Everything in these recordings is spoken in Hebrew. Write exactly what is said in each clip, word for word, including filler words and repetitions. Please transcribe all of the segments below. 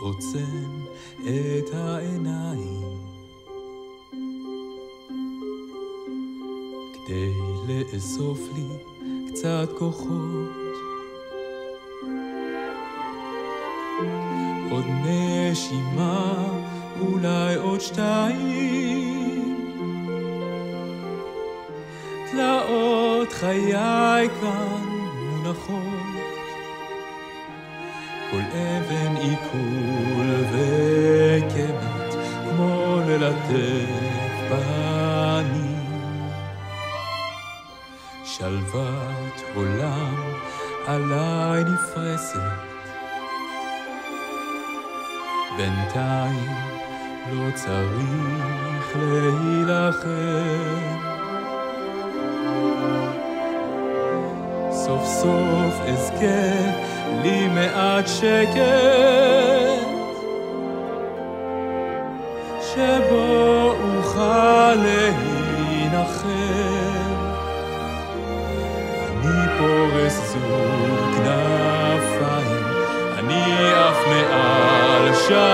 עוצם את העיניים כדי לאסוף לי קצת כוחות, עוד נשימה, אולי עוד שתיים, תלאות חיי כאן מונחות, כל אבן עיכול וקמת כמו ללטף פנים, שלוות עולם עליי נפרסת, בינתיים לא צריך להילחם, סוף סוף אזכה לי מעט שקט שבו אוכל להנחם, אני פורס זוג כנפיים, אני אף מעל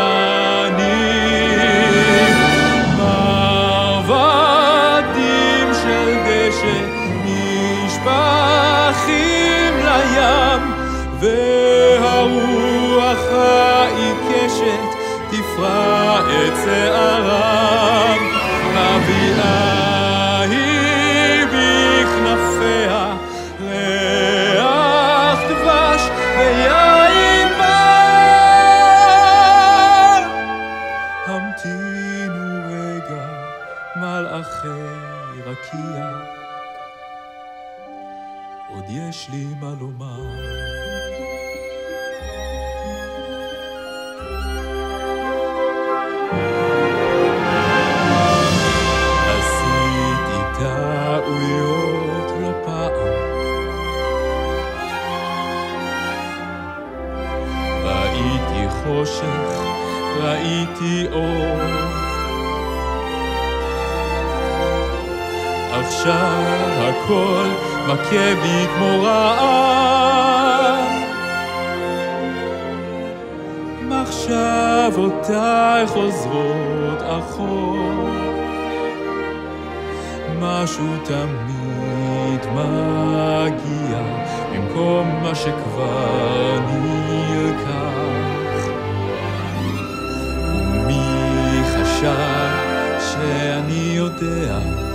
שנים, מרבדים של דשא נשפכים לים, והרוח העיקשת תפרע את שערם, מביאה היא בכנפיה ריח דבש ויין מר. המתינו רגע מלאכי רקיע, עוד יש לי מה לומר. עשיתי טעויות לא פעם, ראיתי חושך, ראיתי אור, עכשיו הכל מכה בי כמו רעם, מחשבותיי חוזרות אחור, משהו תמיד מגיע במקום מה שכבר נלקח, ומי חשב שאני יודע,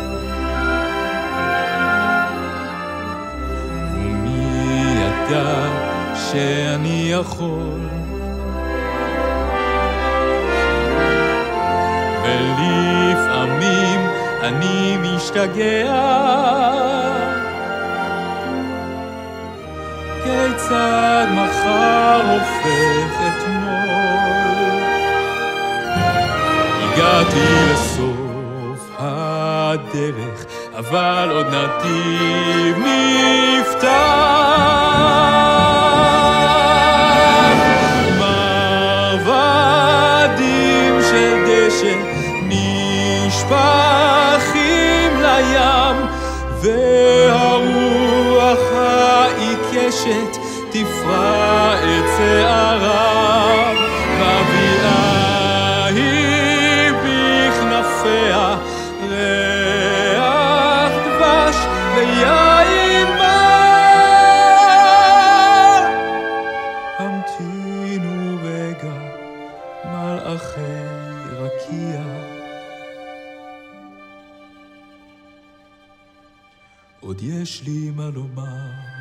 שאני יכול, ולפעמים אני משתגע, כיצד מחר הופך אתמול, הגעתי לסוף הדרך אבל עוד נתיב נפתח, נשפכים לים, והרוח העיקשת תפרע את שערם, מביאה היא בכנפיה ריח דבש ויין מר. המתינו רגע מלאכי רקיע, עוד יש לי מה לומר.